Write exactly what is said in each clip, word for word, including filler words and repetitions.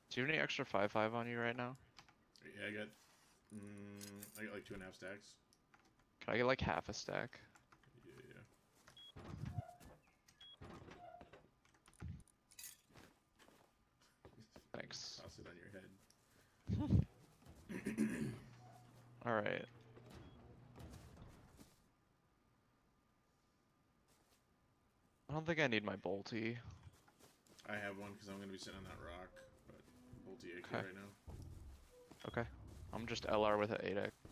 Do you have any extra five five on you right now? Yeah, I got. Mm, I got like two and a half stacks. Can I get like half a stack? Yeah, yeah. Thanks. Toss it on your head. Alright. I don't think I need my bolty. I have one because I'm gonna be sitting on that rock, but multi A K Okay. right now. Okay. I'm just L R with an eight X.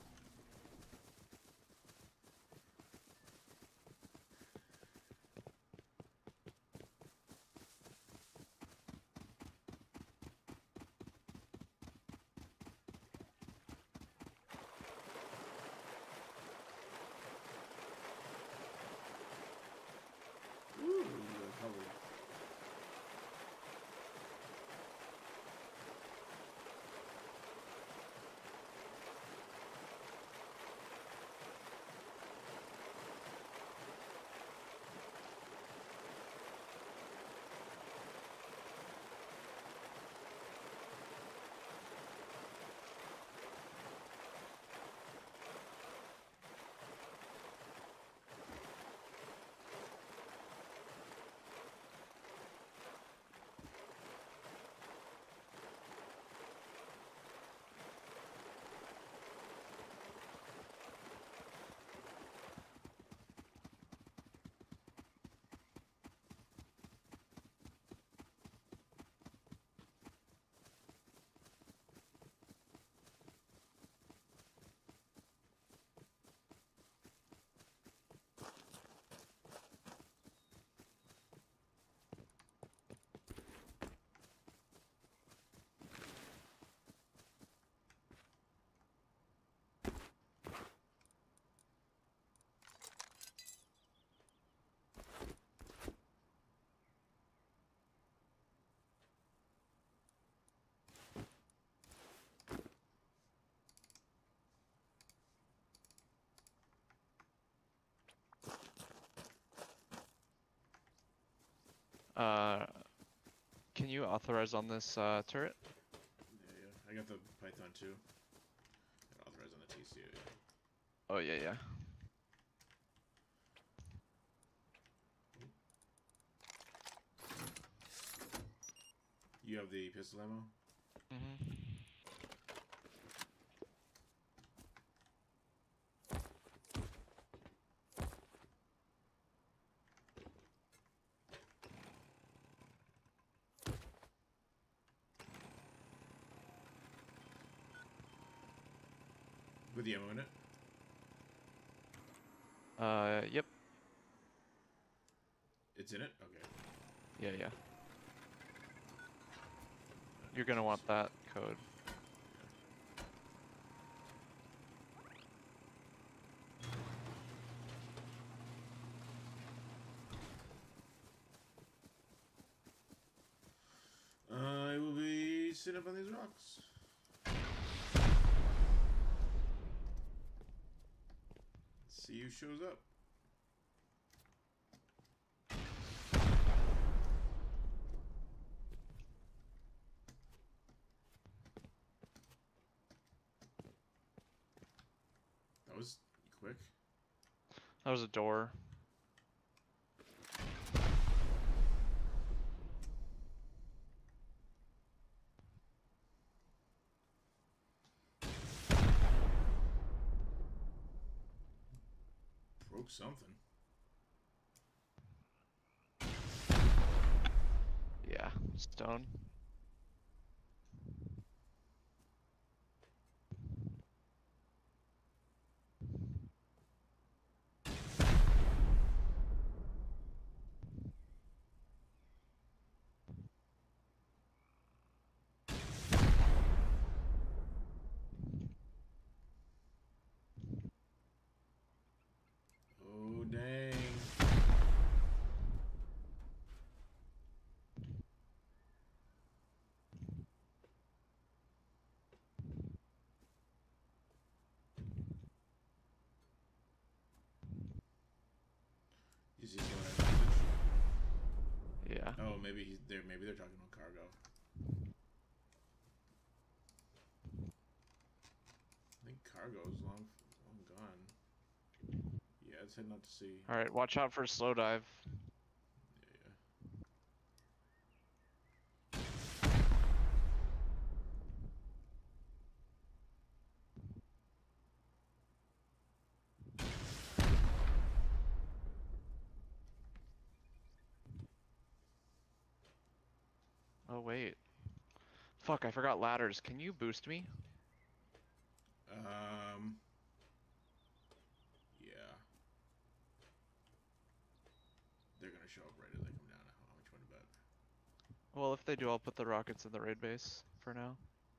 Woo! The cover. Uh, can you authorize on this uh, turret? Yeah, yeah. I got the Python too. And authorized on the T C. Yeah. Oh yeah, yeah. You have the pistol ammo? Mhm. With the ammo in it? Uh, yep. It's in it? Okay. Yeah, yeah. That You're makes gonna want sense. that code. Yeah. I will be sitting up on these rocks. See who shows up. That was quick. That was a door. Broke something. Yeah, stone. Oh, dang. You see someone at message? Yeah. Oh, maybe he's there. Maybe they're talking about cargo. cargo's long, long gone. Yeah, it's heading out to sea. All right, watch out for a slow dive. Yeah, yeah. Oh wait. Fuck, I forgot ladders. Can you boost me? Um. Yeah. They're gonna show up right as they come down. How much you want to bet? Well, if they do, I'll put the rockets in the raid base for now.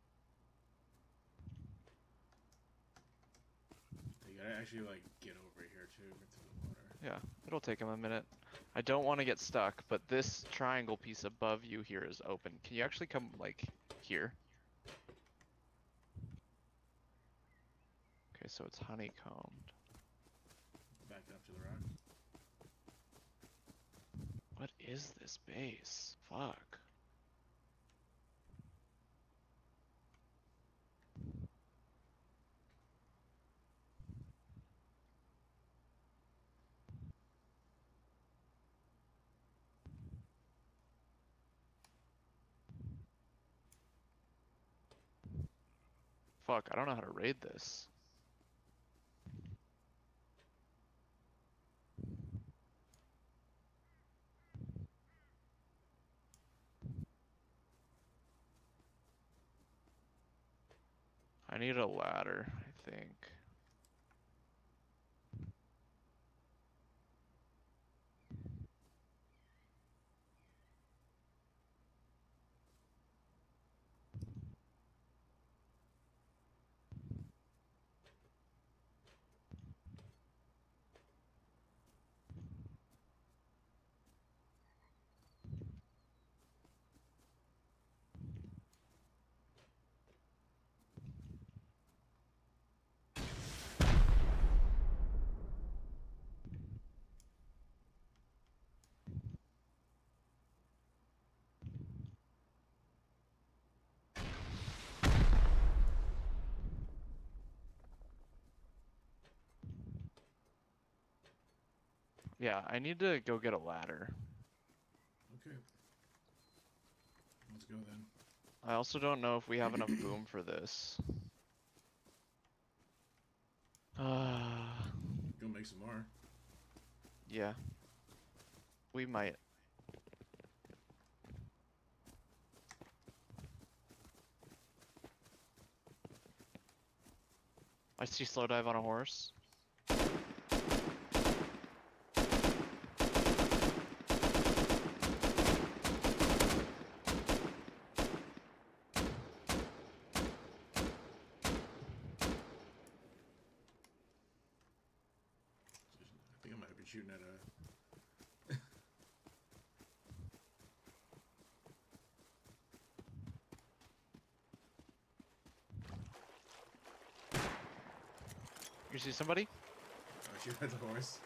They gotta actually like get over here too, get through the water. Yeah, it'll take them a minute. I don't want to get stuck, but this triangle piece above you here is open. Can you actually come, like, here? Okay, so it's honeycombed. Back up to the rock. What is this base? Fuck. Fuck, I don't know how to raid this. I need a ladder, I think. Yeah, I need to go get a ladder. Okay. Let's go then. I also don't know if we have enough boom for this. Uh, Go make some more. yeah. We might. I see slow dive on a horse. I think I might be shooting at a. You see somebody? Oh, shoot at the horse.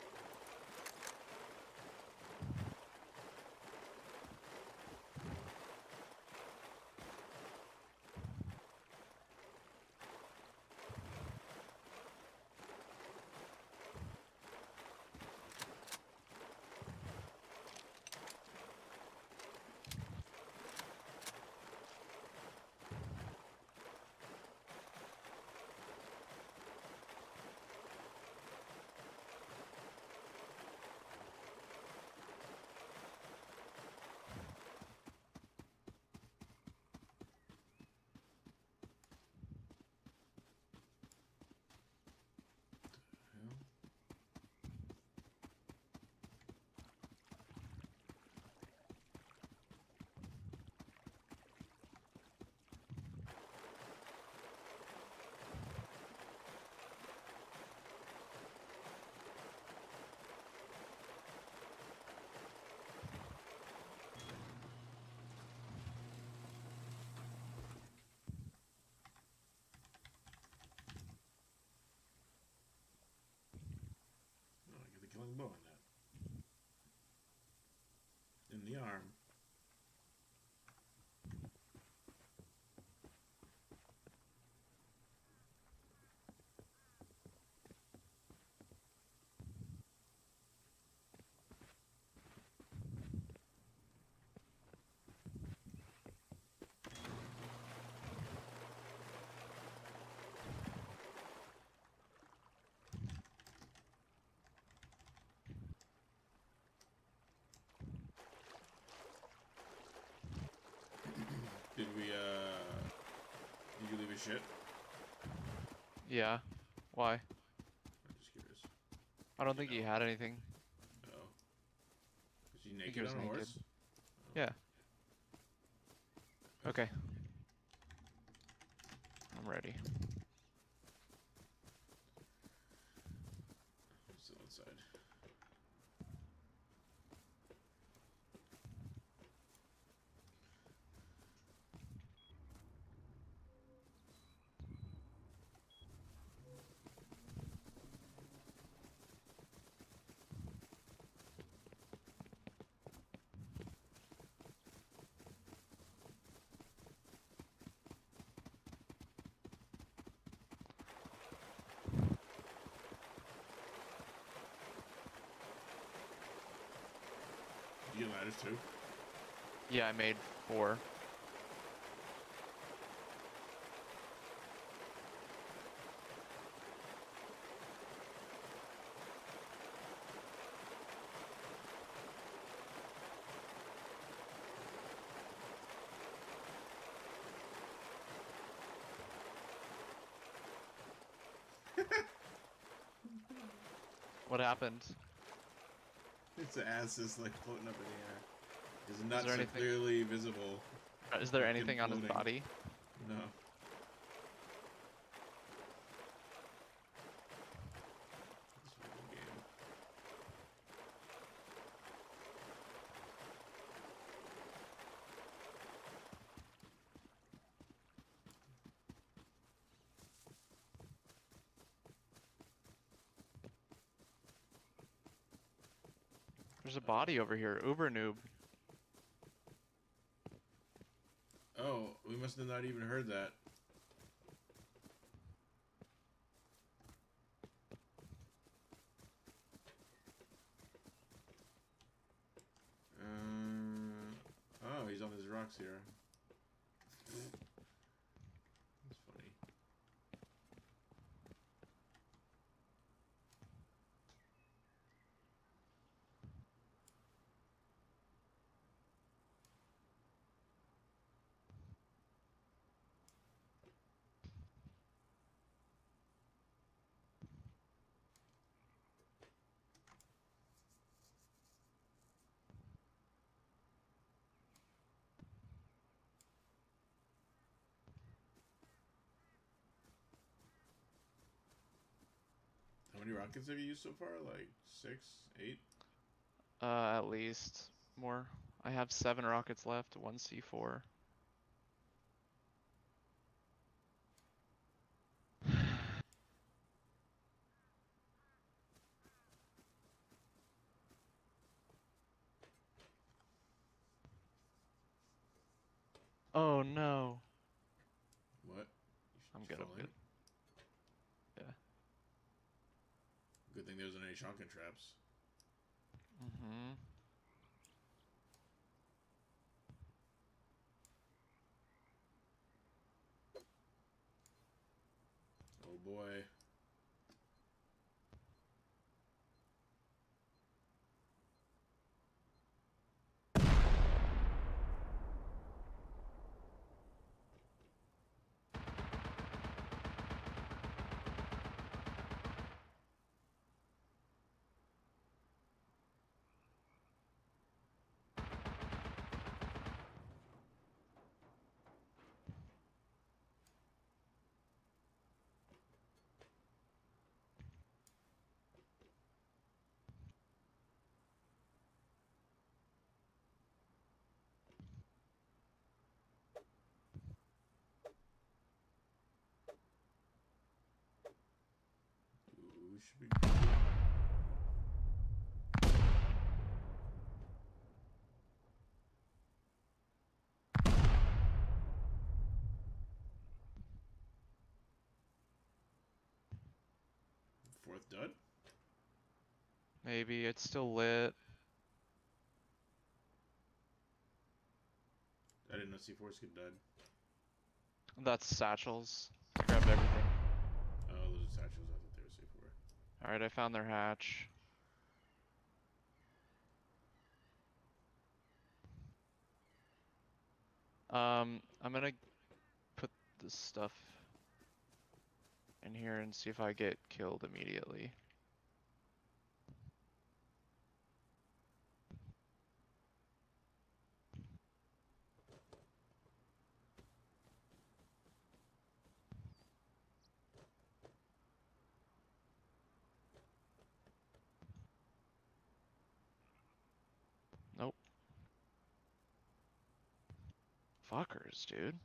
his shit? Yeah. Why? I'm just curious. I don't You think he know. had anything. Oh. Is he think naked he was on a naked. horse? Yeah. Okay. I'm ready. Still outside. Do you get ladders too? Yeah, I made four. What happened? Its ass is like floating up in the air. His Is nuts there are anything? clearly visible. Uh, Is there Fucking anything on his floating. body? No. This fucking game. There's a body over here. Uber noob. Oh, we must have not even heard that. Um, oh, he's on his rocks here. That's funny. How many rockets have you used so far? Like six, eight? Uh, at least more. I have seven rockets left. One C four. Oh no. What? I'm You good. I'm falling? good. Yeah. Good thing there wasn't any shotgun traps. Mhm. Oh boy. Ooh, should be good. Fourth dud? Maybe it's still lit. I didn't know C fours could dud. That's satchels. I grabbed everything. Oh, those are satchels. I thought they were C four. Alright, I found their hatch. Um, I'm gonna put this stuff in here and see if I get killed immediately. Nope. Fuckers, dude.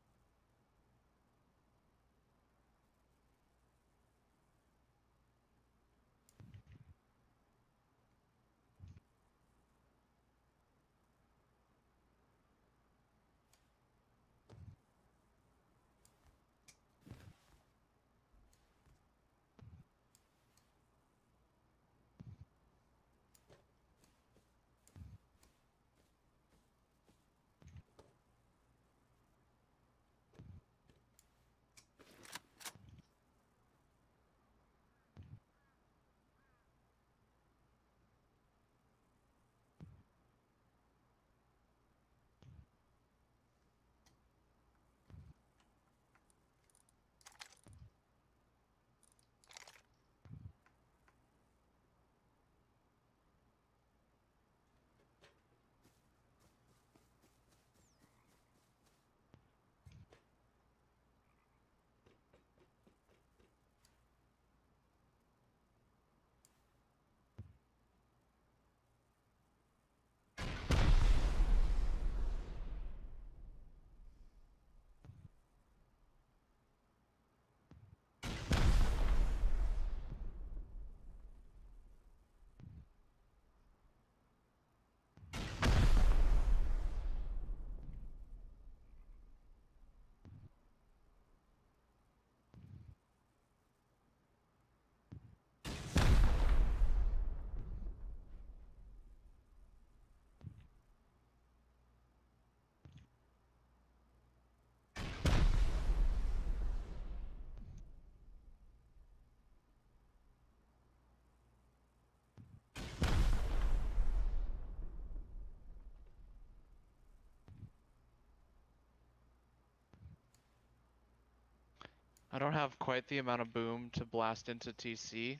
I don't have quite the amount of boom to blast into T C.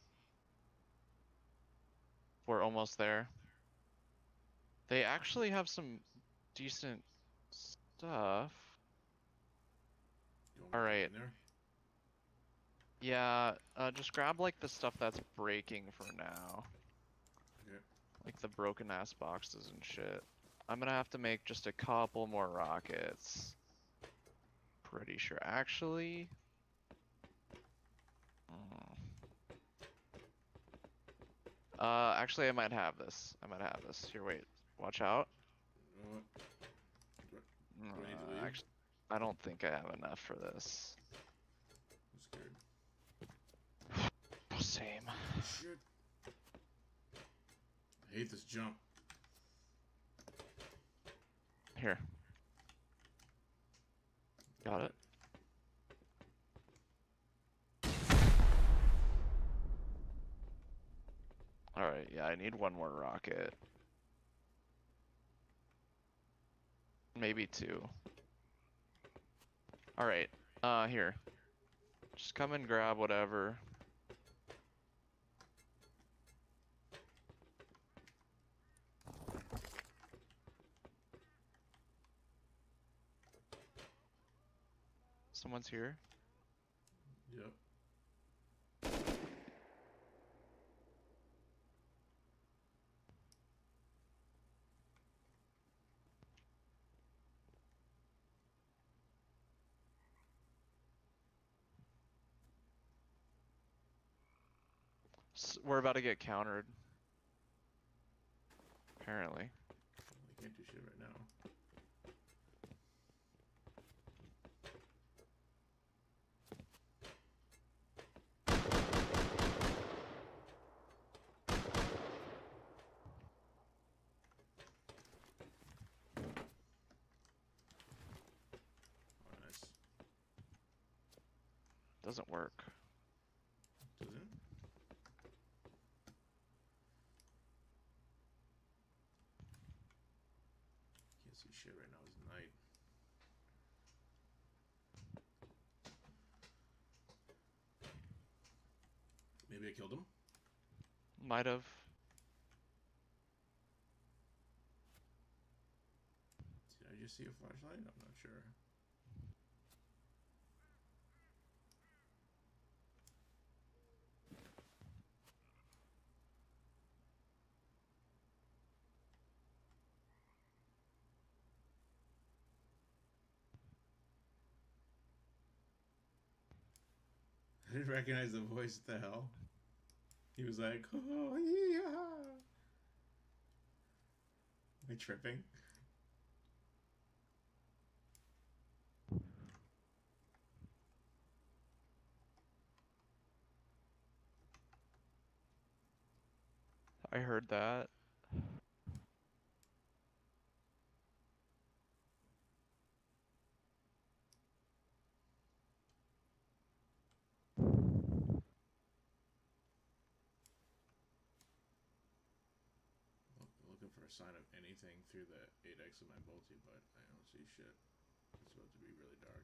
We're almost there. They actually have some decent stuff. You want me to All get right. in there? Yeah, uh, just grab like the stuff that's breaking for now. Okay. Like the broken ass boxes and shit. I'm gonna have to make just a couple more rockets. Pretty sure. Actually. Hmm. Uh, actually, I might have this. I might have this. Here, wait. Watch out. You know what? Do I need to Uh, leave? actually, I don't think I have enough for this. I'm scared. Same. Shit. I hate this jump. Here. Got it. Alright, yeah, I need one more rocket. Maybe two. Alright, uh, here. Just come and grab whatever. Someone's here. Yep. S we're about to get countered. Apparently. I can't do shit right now. Oh, nice. Doesn't work. Does it? Can't see shit right now. It's night. it killed him? Might have. Did I just see a flashlight? I'm not sure. I didn't recognize the voice. What the hell? He was like, oh, yeah. Am I tripping? I heard that. Looking for a sign of anything through the eight X of my multi, but I don't see shit. It's about to be really dark.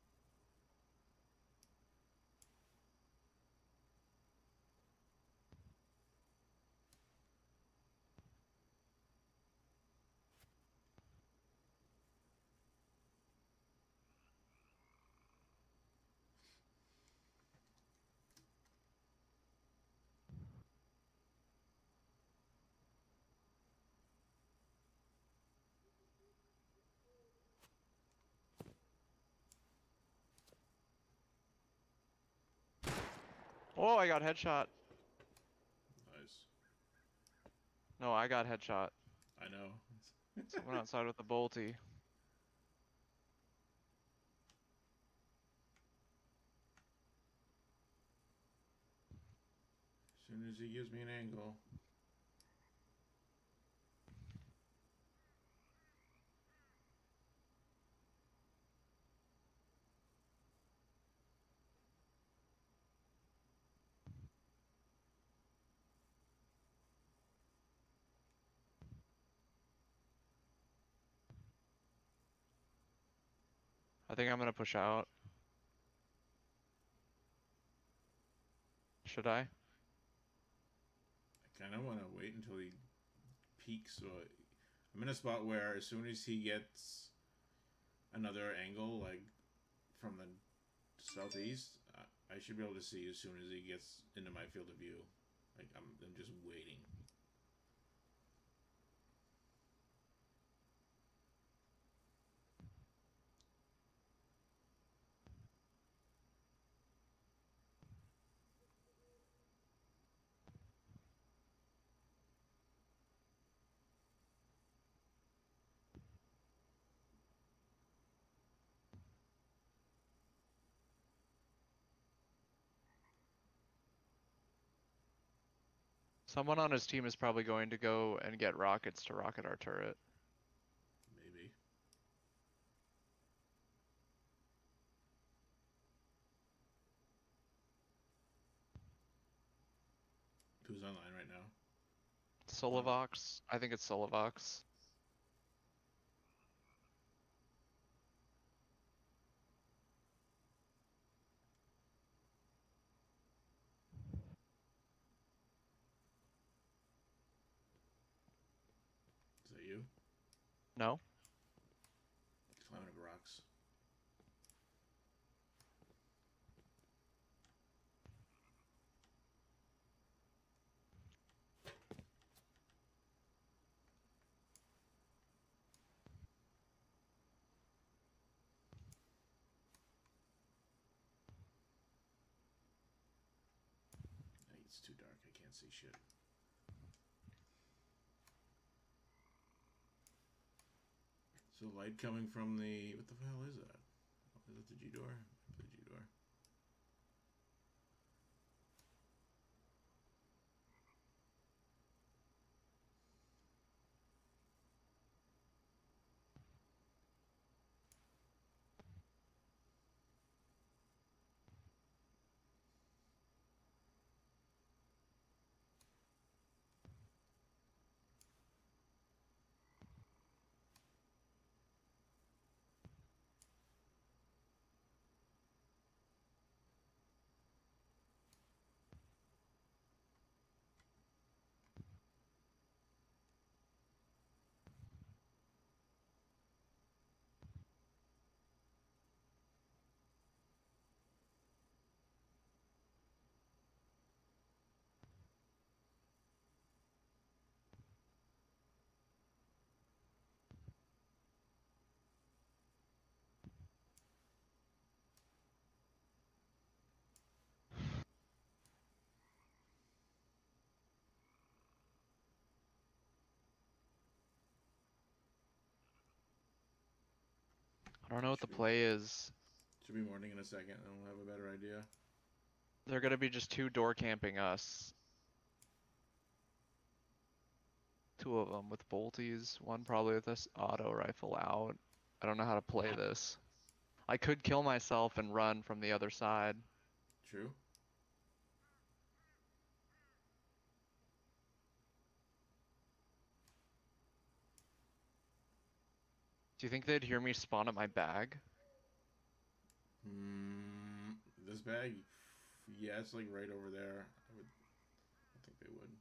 Oh, I got headshot. Nice. No, I got headshot. I know. Someone outside with a bolty. As soon as he gives me an angle. I think I'm gonna push out. Should I? I kind of want to wait until he peaks. So I'm in a spot where as soon as he gets another angle, like from the southeast, uh, I should be able to see as soon as he gets into my field of view. Like I'm, I'm just waiting. Someone on his team is probably going to go and get rockets to rocket our turret. Maybe. Who's online right now? Solivox? I think it's Solivox. Is that you? No? He's climbing up rocks. It's too dark. I can't see shit. So light coming from the... What the hell is that? Is that the G-door? The G-door. don't know what the Should be- play is. Should be morning in a second, and we'll have a better idea. They're gonna be just two door camping us. Two of them with bolties. One probably with this auto rifle out. I don't know how to play this. I could kill myself and run from the other side. True. Do you think they'd hear me spawn at my bag? Hmm. This bag, yeah, it's like right over there. I would. I think they would.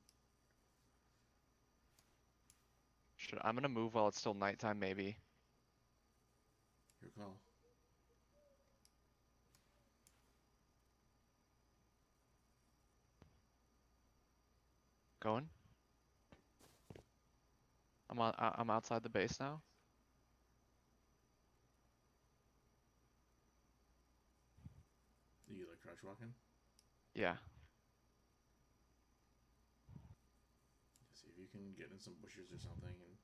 Should I'm gonna move while it's still nighttime, maybe. Your call. Going. I'm on. I- I'm outside the base now. You like crouch walking? Yeah. See if you can get in some bushes or something and.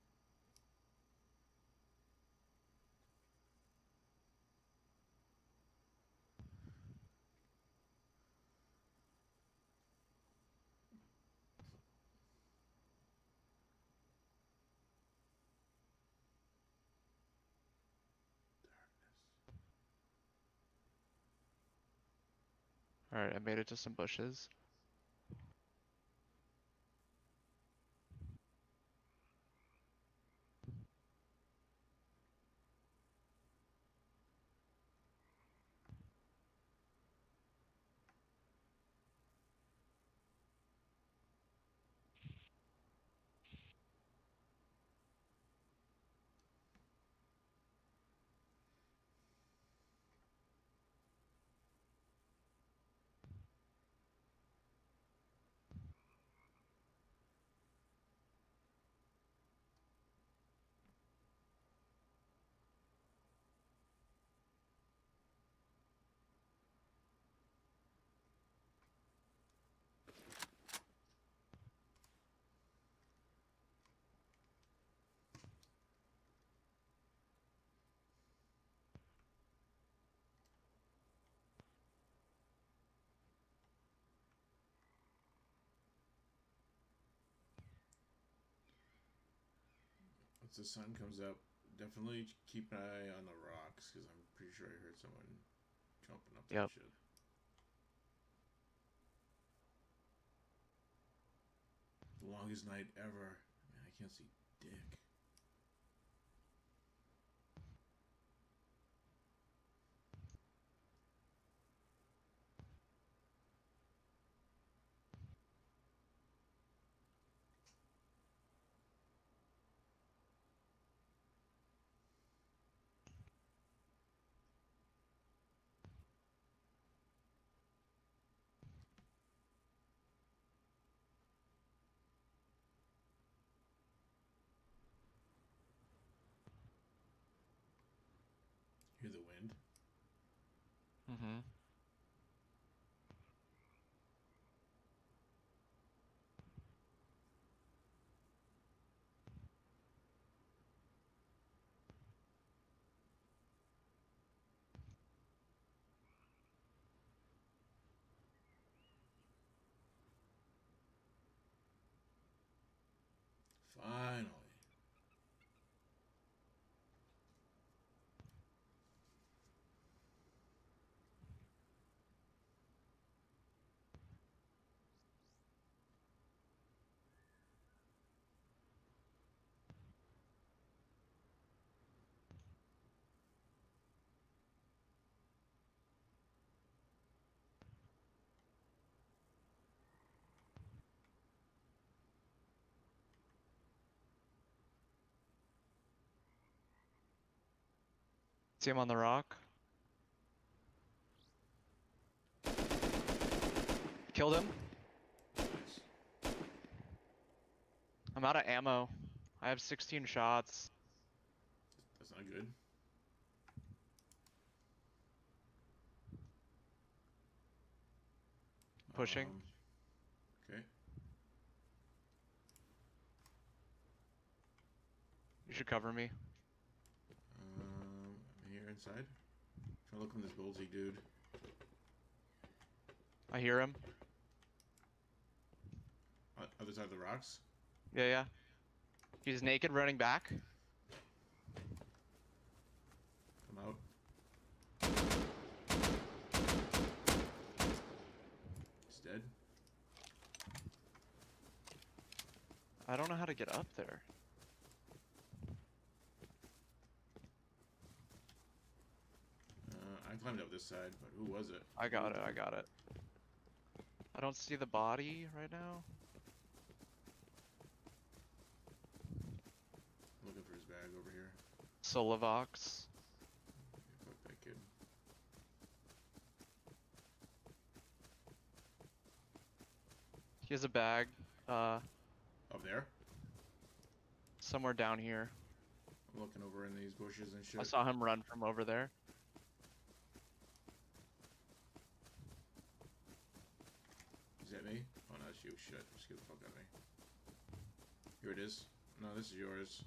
All right. I made it to some bushes. Once the sun comes up, definitely keep an eye on the rocks because I'm pretty sure I heard someone jumping up that Yep. shit. The longest night ever. Man, I can't see dick. Hear the wind? Mm-hmm. Finally. See him on the rock. Killed him. Nice. I'm out of ammo. I have sixteen shots. That's not good. Pushing. Um, okay. You should cover me. Um, I'm here inside? Trying to look from this bolty dude. I hear him. Uh, other side of the rocks? Yeah, yeah. He's naked, running back. Come out. He's dead. I don't know how to get up there. Uh, I climbed up this side, but who was it? I got it, I got it. I don't see the body right now. Looking for his bag over here. Solovox. Yeah, fuck that kid. He has a bag, uh, Up there? somewhere down here. I'm looking over in these bushes and shit. I saw him run from over there. Is that me? Oh no, that's you. Shit. Just get the fuck out of me. Here it is. No, this is yours.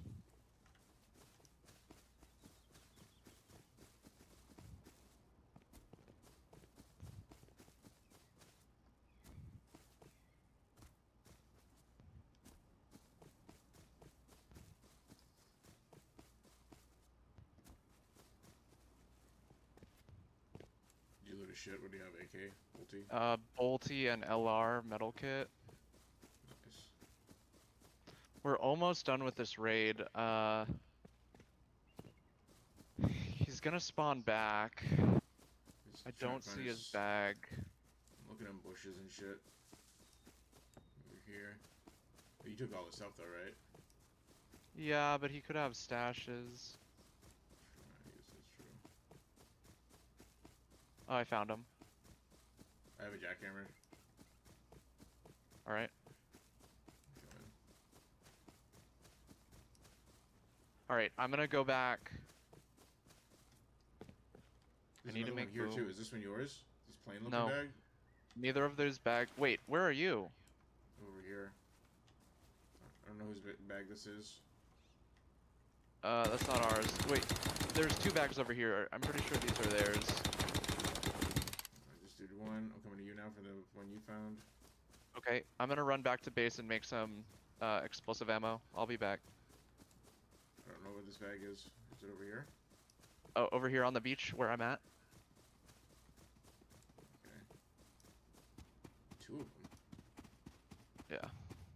Did you loot a shit? What do you have? A K? Multi? Uh, Bolty and L R metal kit. Nice. We're almost done with this raid. Uh, he's gonna spawn back. Just I trying don't to find see his bag. I'm looking in bushes and shit. Over here. Oh, you took all the stuff though, right? Yeah, but he could have stashes. I guess that's true. Oh, I found him. I have a jackhammer. Alright. Coming. Alright, I'm gonna go back. There's I need to another one make here room. too. Is this one yours? This plain looking No. bag? Neither of those bag. Wait, where are you? Over here. I don't know whose ba- bag this is. Uh, that's not ours. Wait, there's two bags over here. I'm pretty sure these are theirs. I just did one. I'm coming to you now for the one you found. Okay, I'm gonna run back to base and make some uh, explosive ammo. I'll be back. I don't know where this bag is. Is it over here? Oh, over here on the beach where I'm at. Okay. Two of them. Yeah.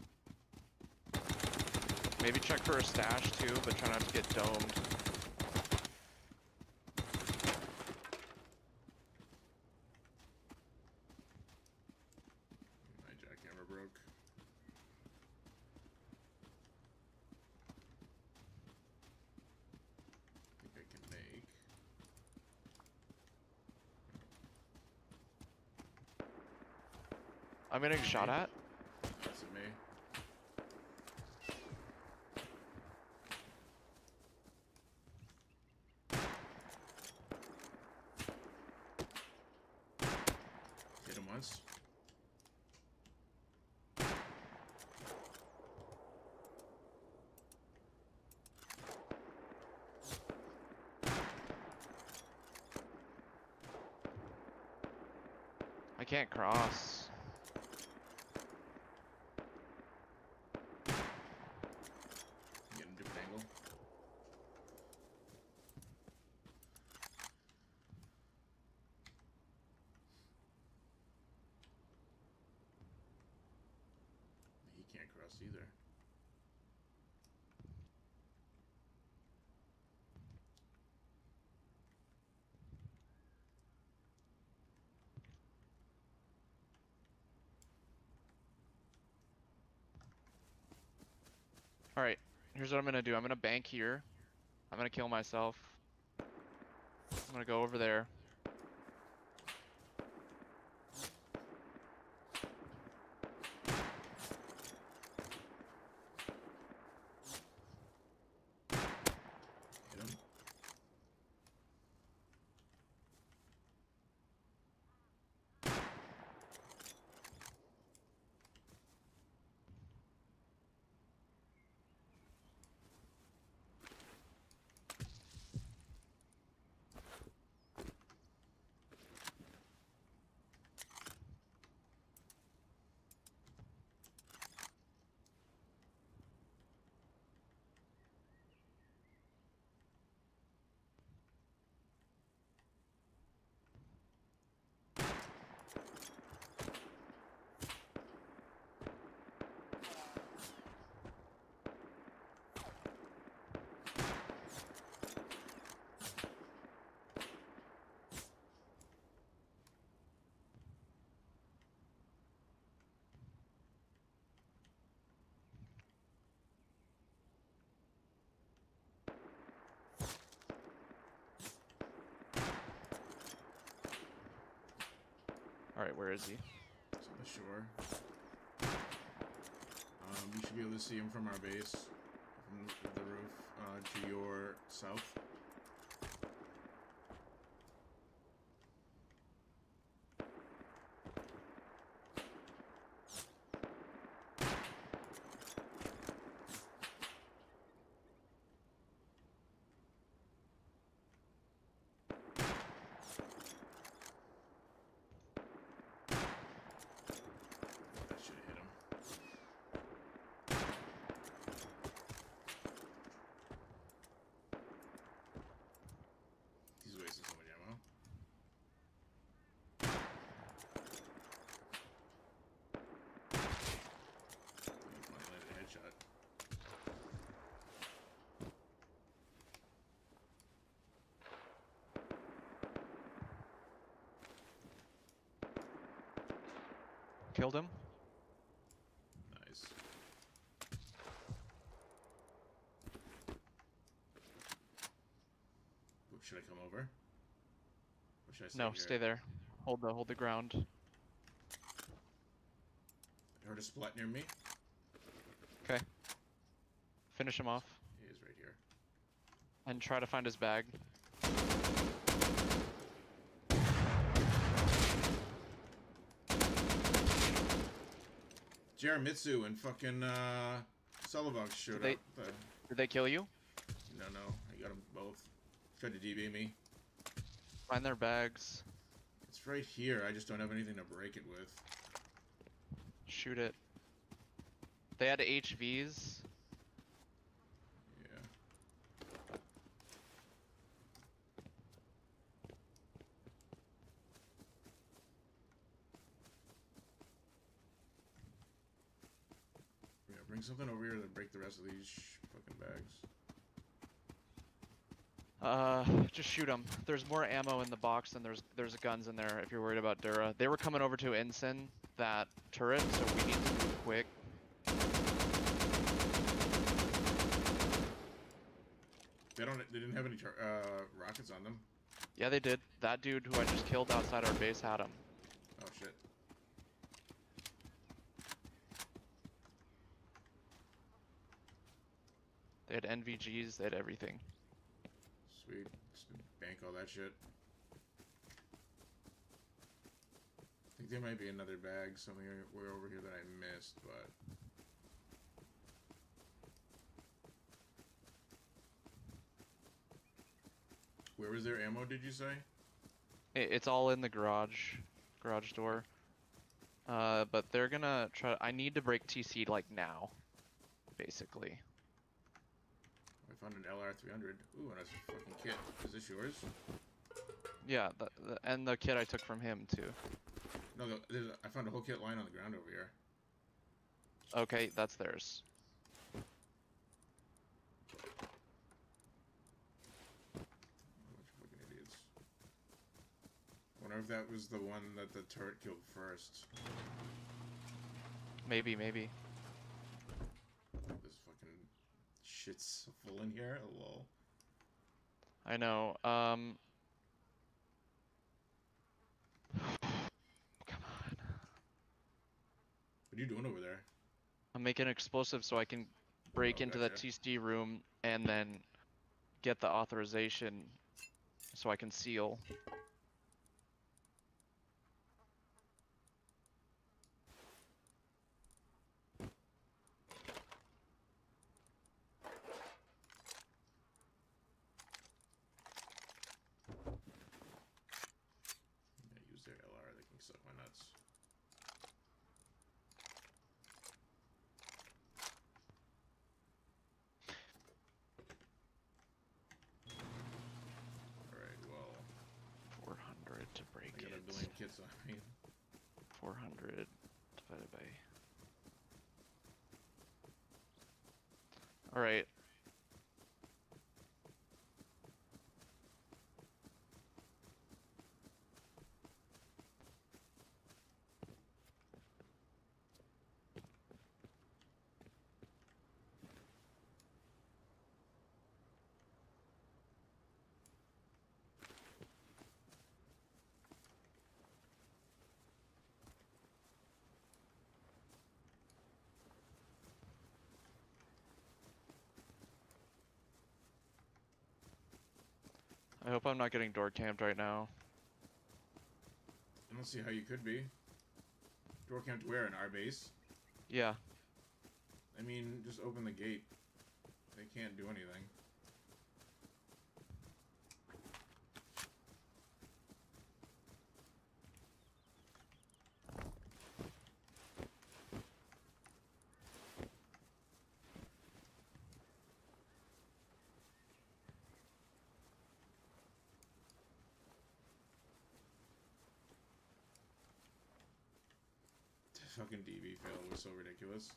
Maybe check for a stash too, but try not to get domed. My jackhammer broke. I think I can make. I'm getting shot at. That's me. Hit him once. I can't cross. Get a different angle. He can't cross either. Alright, here's what I'm gonna do. I'm gonna bank here. I'm gonna kill myself. I'm gonna go over there. Hit him. Alright, where is he? It's on the shore. Um, you should be able to see him from our base, from the roof, uh, to your south. That should have hit him. He's wasting so much ammo. He finally landed a headshot. Killed him? Nice. Oop, should I come over? Or should I stay No, here? stay there. Hold the hold the ground. I heard a splat near me. Okay. Finish him off. He is right here. And try to find his bag. Jaramitsu and fucking uh, Sullivan showed they- up. The, Did they kill you? no, no, I got them both. Tried to D B me. Find their bags. It's right here. I just don't have anything to break it with. Shoot it. They had H Vs. Yeah. Yeah, bring something over here to break the rest of these sh fucking bags. Uh, just shoot them. There's more ammo in the box than there's there's guns in there. If you're worried about Dura, they were coming over to Ensign, that turret, so we need to move quick. They don't. They didn't have any tar uh, rockets on them. Yeah, they did. That dude who I just killed outside our base had them. Oh shit. They had N V Gs. They had everything. Sweet. Just bank all that shit. I think there might be another bag somewhere way over here that I missed, but where was their ammo? Did you say? It, it's all in the garage, garage door. Uh, but they're gonna try. I need to break T C like now, basically. I found an L R three hundred. Ooh, and a fucking kit. Is this yours? Yeah, the, the, and the kit I took from him too. No, the, there's a, I found a whole kit lying on the ground over here. Okay, that's theirs. Bunch of fucking idiots. Wonder if that was the one that the turret killed first. Maybe, maybe. This fucking shit's full in here. Lol. I know. Um. Come on. What are you doing over there? I'm making explosives so I can break Oh, into that gotcha. T C room and then get the authorization so I can seal. Yeah, use their L R. They can suck my nuts. Alright, well, four hundred to break I got a it. billion kits on me. four hundred divided by. Alright. I hope I'm not getting door camped right now. I don't see how you could be. Door camped where? In our base? Yeah. I mean, just open the gate. They can't do anything. The fucking D B fail was so ridiculous.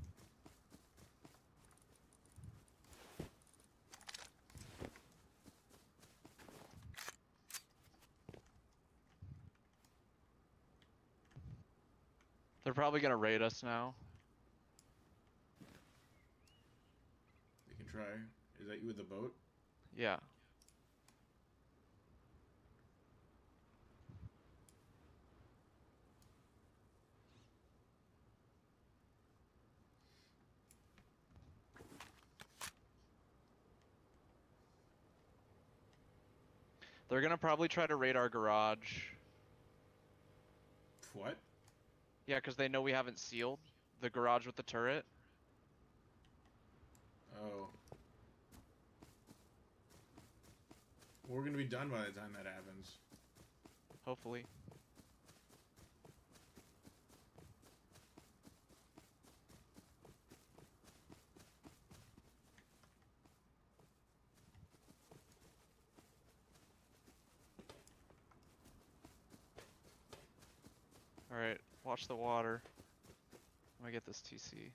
They're probably gonna raid us now. They can try. Is that you with the boat? Yeah. They're gonna probably try to raid our garage. What? Yeah, because they know we haven't sealed the garage with the turret. Oh. We're gonna be done by the time that happens. Hopefully. Alright, watch the water. Let me get this T C.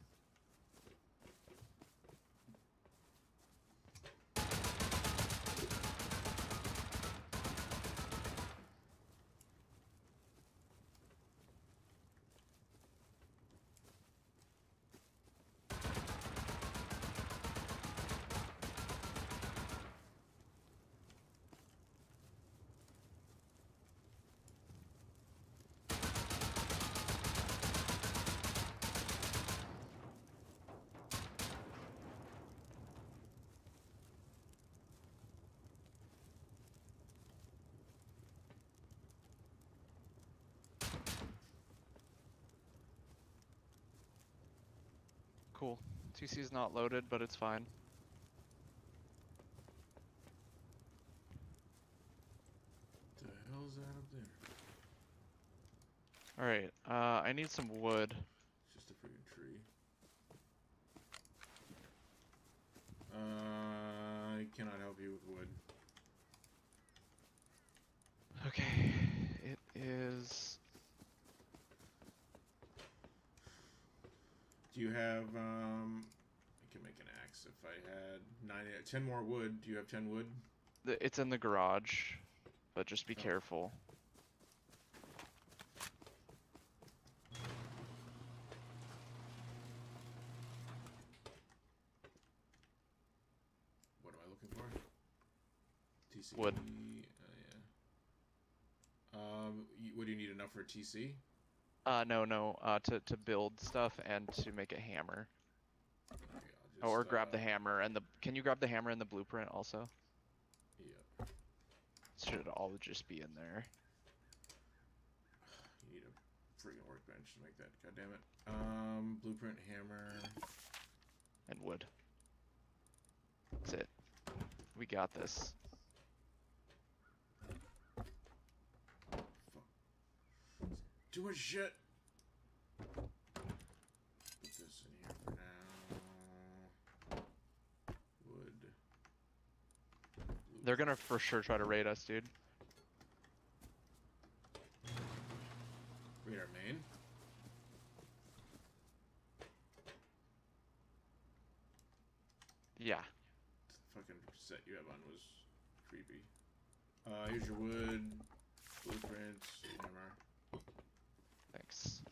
Cool. T C's not loaded, but it's fine. What the hell's that up there? Alright, uh, I need some wood. It's just a freaking tree. Uh, I cannot help you with wood. Okay, it is... Do you have, um... I can make an axe if I had nine, ten more wood. Do you have ten wood? the- It's in the garage, but just be Oh. careful. What am I looking for? T C. Wood. Uh, yeah. Um, you, what do you need enough for T C? Uh, no, no, uh, to, to build stuff and to make a hammer. Okay, I'll just, Or grab the uh, hammer and the... Can you grab the hammer and the blueprint also? Yeah. Should all just be in there. You need a freaking workbench to make that. God damn it. Um, blueprint, hammer. And wood. That's it. We got this. Fuck. Too much shit. Put this in here for now. Wood. They're gonna for sure try to raid us, dude. Raid our main. Yeah. The fucking set you have on was creepy. Uh, here's your wood, blueprints, hammer. Thanks.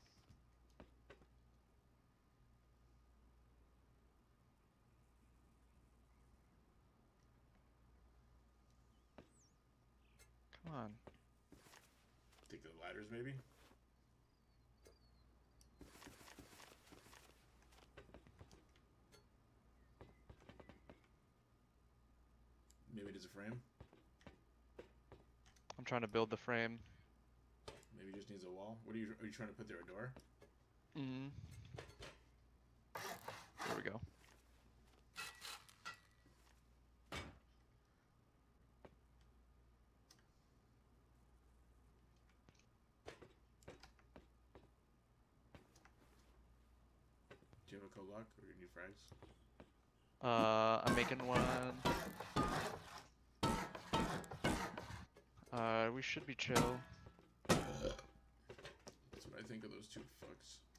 Come on. Take the ladders, maybe. Maybe it is a frame. trying to build the frame. Maybe just needs a wall. What are you? Are you trying to put there a door? Mm. There we go. Do you have a code lock or do you need frags? Uh, I'm making one. Uh, we should be chill. That's what I think of those two fucks.